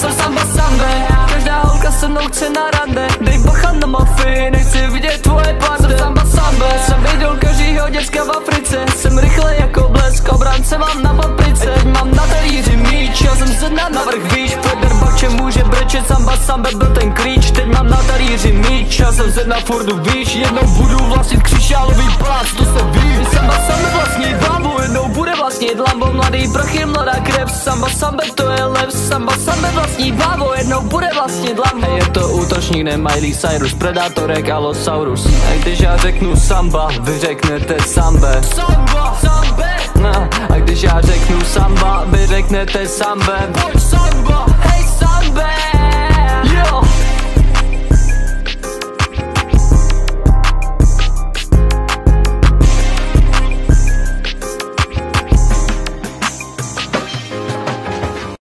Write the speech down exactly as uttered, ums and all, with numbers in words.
jsem samba sambe. Každá holka se mnou chce na rande. Dej bacha na mafii, nechci vidět tvoje pande. Jsem samba sambe, jsem idol každýho děcka v Africe. Jsem rychle jako blesk, obránce mám na paprice. Teď mám na talíři míč, já jsem se na navrch výš. Feder Bače může brečet, samba sambe byl ten klíč. Teď mám na talíři míč, já jsem se na Fordu výš. Jednou budu vlastnit křišálový plác, to se ví. Samba sambe vlastní Lambo, jednou bude vlastnit Lambo. Mladý prachy, mladá krev, samba sambe to je lev. Samba sambe vlastní Bavo, jednou bude vlastnit Lambo. Je to útočník, ne Miley Cyrus, Predatorek, Allosaurus. A když já řeknu samba, vy řeknete sambe. Samba, sambe. No, a když já řeknu samba, vy řeknete sambe. Pojď samba.